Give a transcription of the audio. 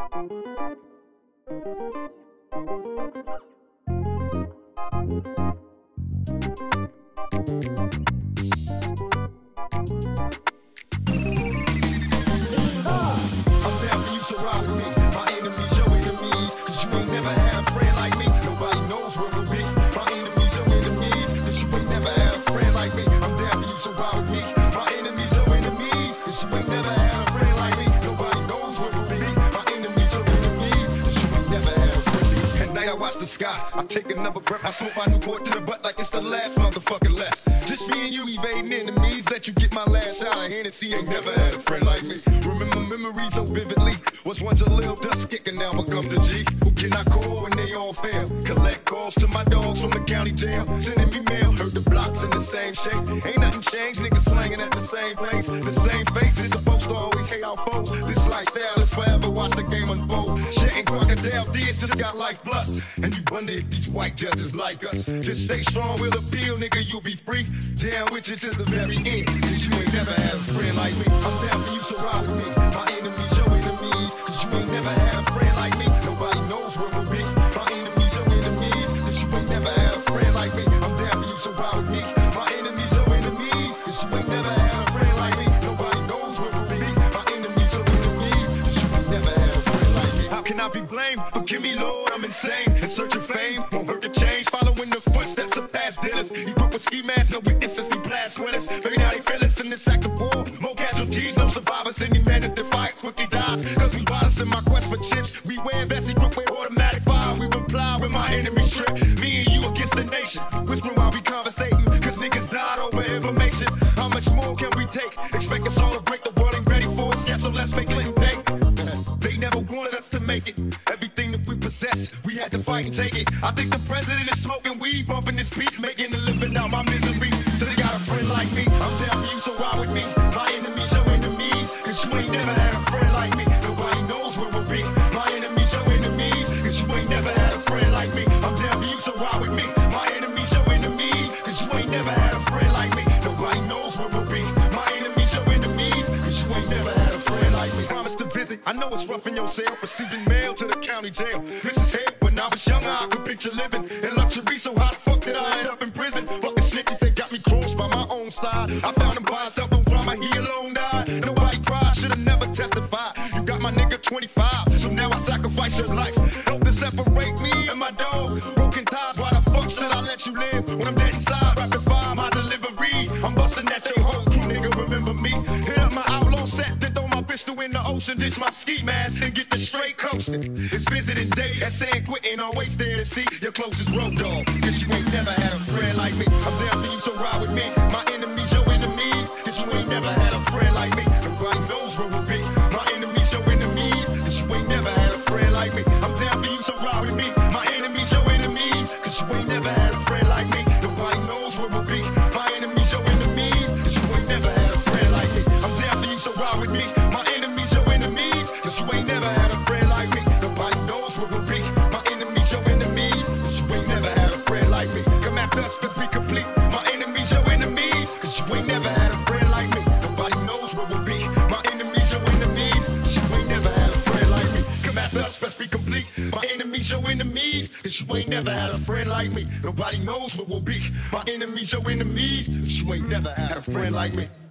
down for you, so ride with me. My enemies, your enemies, cause you ain't never had a friend like me. Nobody knows where we'll be. My enemies, your enemies, cause you ain't never had a friend like me. I'm down for you, so ride with me. My enemies, your enemies, cause you ain't never had a friend like me. Nobody knows where we'll be. My enemies, your enemies, cause you ain't never had a friend. See, at night I watch the sky, I take another breath, I smoke my Newport to the butt like it's the last motherfucking left. Just me and you evading enemies, let you get my last shot of Hennessy. Ain't never had a friend like me. Remember memories so vividly. Was once a little dust kicker, now becomes a G. Who can I call when they all fail? Collect calls to my dogs from the county jail, sending me mail. Heard the blocks in the same shape. Ain't nothing changed, niggas slanging at the same place. The same faces, supposed to always hate our foes. This lifestyle is forever, watch the game unfold. Shedding crocodile tears, just got life plus. And you wonder if these white judges like us. Just stay strong, we'll appeal, nigga, you'll be free. Down with you to the very end, cause you ain't never had a friend like me. I'm down for you, so ride with me. My enemies, your enemies, cause you ain't never had a friend like me. Nobody knows where we'll be. My enemies, your enemies, cause you ain't never had a friend like me. I'm down for you, so ride with me. My enemies, your enemies, cause you ain't never had a friend like me. Nobody knows where we'll be. My enemies, your enemies, cause you ain't never had a friend like me. How can I be blamed? Forgive me, Lord, I'm insane. In search of fame, won't hurt to change. Following the footsteps of past dinners. Equipped with ski masks, no witnesses, we blast winners. Maybe now they feel us in this act of war. More casualties, no survivors. Any man that defies quickly dies. Cause we riders in my quest for chips. We wear vests equipped with automatic fire. We reply when my enemies trip. Me and you against the nation. Whispering while we conversating. Cause niggas died over information. How much more can we take? Expect us all to break, the world ain't ready for us yet. So let's make Clinton pay. They never wanted us to make it. Everything that we possess, we had to fight and take it. I think the president is smoking weed, bumping his beat, making a living out my misery. Till they got a friend like me. I'm down for you, so ride with me. My enemies, your enemies, cause you ain't never had a friend like me. Nobody knows where we'll be. My enemies, your enemies, cause you ain't never had a friend like me. I'm down for you, so ride with me. My enemies, your enemies, cause you ain't never had a friend like me. Nobody knows where we'll be. My enemies, your enemies, cause you ain't never had a friend like me. Promise to visit, I know it's rough in your cell, receiving mail to the county jail. This is hell. When I was younger, I could picture living in luxury, so how the fuck did I end up in prison? Fucking snitches, they got me crossed by my own side. I found him by himself, no drama, he alone died. Nobody cried, should've never testified. You got my nigga 25, so now I sacrifice your life. Help to separate me and my dog. Broken ties, why the fuck should I let you live? When I'm dead inside, rapid fire my delivery. I'm busting at your whole crew, nigga, remember me. Hit up my outlaw set, then throw my pistol in the ocean. Ditch my ski mask, and get the straight coasting. It's visiting day, that's saying quitting, always there to see your closest road dog. Cause you ain't never had a friend like me. I'm down for you, so ride with me. My enemies, your enemies, cause you ain't never had a friend like me. Nobody knows where we'll be. My enemies, your enemies, cause you ain't never had a friend like me. I'm down for you, so ride with me. My enemies, your enemies, cause you ain't never had a friend like me. Nobody knows where we'll be. My enemies, your enemies, cause you ain't never had a friend like me. I'm down for you, so ride with me. My enemies, your enemies, cause you ain't never had a friend like me. Nobody knows where we'll be. My enemies, your enemies, cause you ain't never had a friend like me. Come after us, let's be complete. My enemies, your enemies, cause you ain't never had a friend like me. Nobody knows where we'll be. My enemies, your enemies, cause you ain't never had a friend like me. Come after us, let's be complete. My enemies, your enemies, cause you ain't never had a friend like me. Nobody knows where we'll be. My enemies, your enemies, cause you ain't never had a friend like me.